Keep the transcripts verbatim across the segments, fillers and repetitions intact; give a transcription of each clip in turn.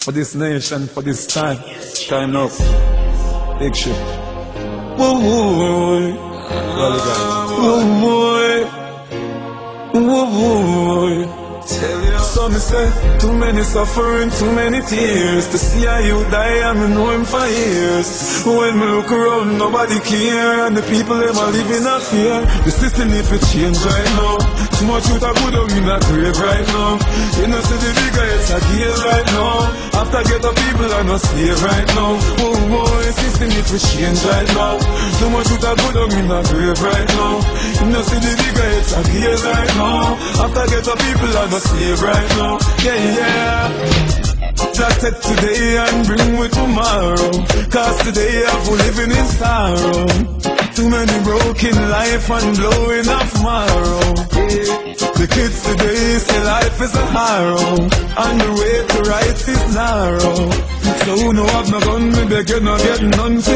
For this nation, for this time, time up. Big shit. Whoa, whoa, whoa, whoa, whoa, whoa. So me say, too many suffering, too many tears. To see how you die, I me know him for years. When me look around, nobody care, and the people them are living in fear. The system need to change right now. Too much youth are good up in a grave right now. You know see the bigger it's a gale right now. After get the people are not slave right now. Oh boy, the system need to change right now. Too much youth are good up in a grave right now. You know see the bigger it's a gale right now. After get the people are not slave right now. Yeah, yeah. Just take today and bring with tomorrow. Cause today I'm living in sorrow. Too many broken life and blowing up tomorrow. The kids today say life is a harrow, and the way to right is narrow. So who know have no gun, me beg you not get none to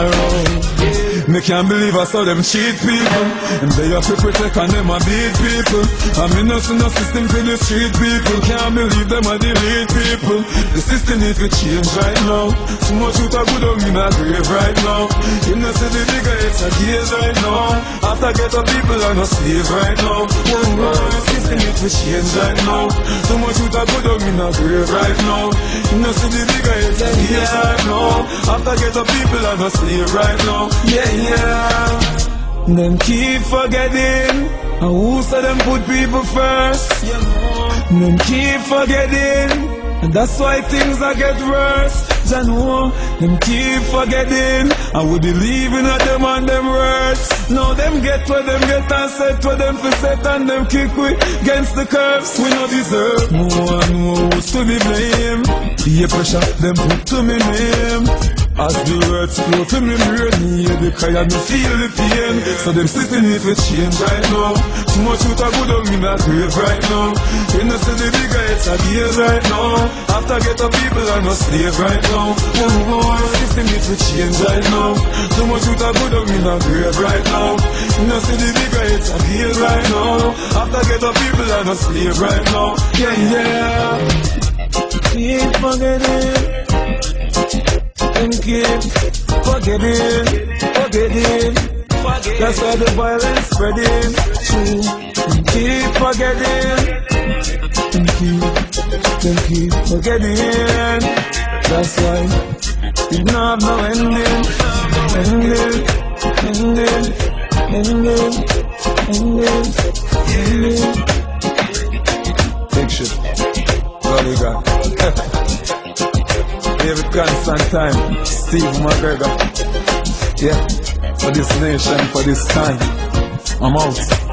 borrow. Me can't believe I saw them cheat people, and they have to protect and them a beat people. I mean no see no system for the street people. Can't believe them a delete people. The system need to change right now. Too much youth are good on in a grave right now. You know see the bigger it's a case right now. After get the people are no slave right now. Oh, oh, the system need to change right now. Too much youth are good on in a grave right now. You know see the bigger it's a case right now. After get the people are no slave right now. Yeah, yeah. Them keep forgetting and who said them put people first. Them keep forgetting, and that's why things are get worse. Jah know, them keep forgetting, and we believing at them and them words. Now them get where them get and set where them for set, and them kick we against the curves. We no deserve no one knows to be blamed. The pressure them put to me name. As the words flow to me brain, hear the cry and me feel the pain. So them system need to change right now. Too much youth are good on in a grave right now. You know see the bigger it's a deal right now. After get the people are no slave right now. Oh, oh, the system need to change right now. Too much youth are good on in a grave right now. You know see the bigger it's a deal right now. After get the people are no slave right now. Yeah, yeah. Keep forgetting. And keep forgetting, forgetting. That's why the violence spreading. True. And keep forgetting. And keep, and keep forgetting. That's why it not have no ending. Ending, ending, ending, ending, ending. Big shit. What we got? David Constantine, Steve McGregor. Yeah, for this nation, for this time. I'm out.